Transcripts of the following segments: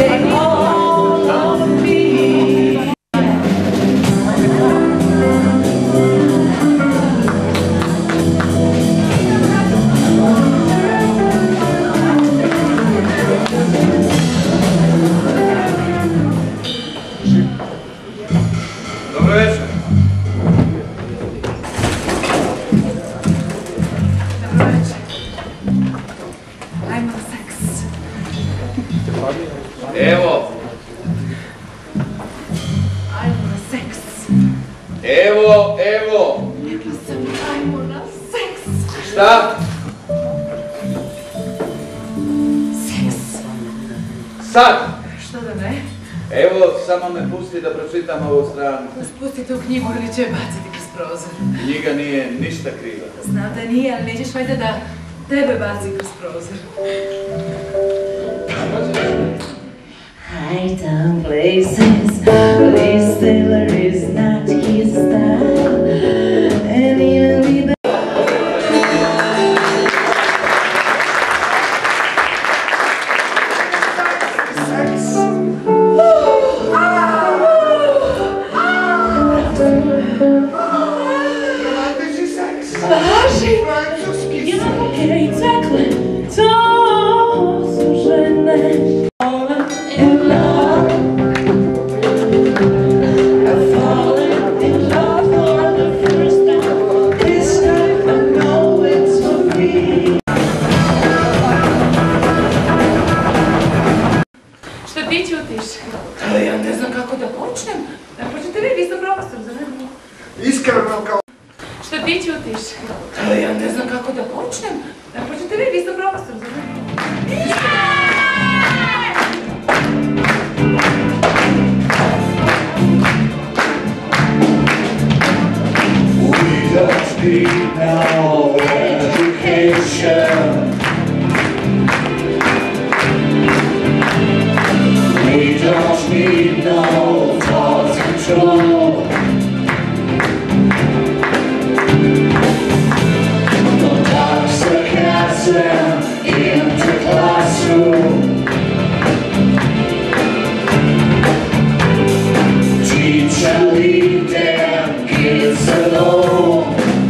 take all of me. Dobro večer. Dobro večer. Ajmo na seks. Evo. Ajmo na seks. Evo. Rekla sam ajmo na seks. Šta? Seks. Sad. Što da ne? Evo, samo me pusti da pročitam ovu stranu. Spusti tu knjigu ili će je baciti kroz prozor. Knjiga nije ništa kriva. Znam da nije, ali nećeš valjda da tebe baci kroz prozor. High down places, Liz Taylor is not his style, and even the you know, exactly, to su žene. In love, I've fallen in love for the first time. This time I know it's for me. Što ti ćutiš? Ja ne znam kako da počnem. Počnete vi ste profesor, za mene. Iskreno kao... Što ti ćutiš? Ja ne znam kako da počnem. Počnete vi ste profesor, za mene. We don't need no education. We don't need no thought control. No dark sarcasm in the classroom. Teacher, leave them kids alone.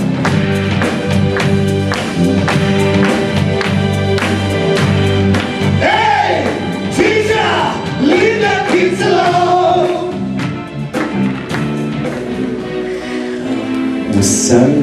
Hey, teacher, leave them kids alone. The sun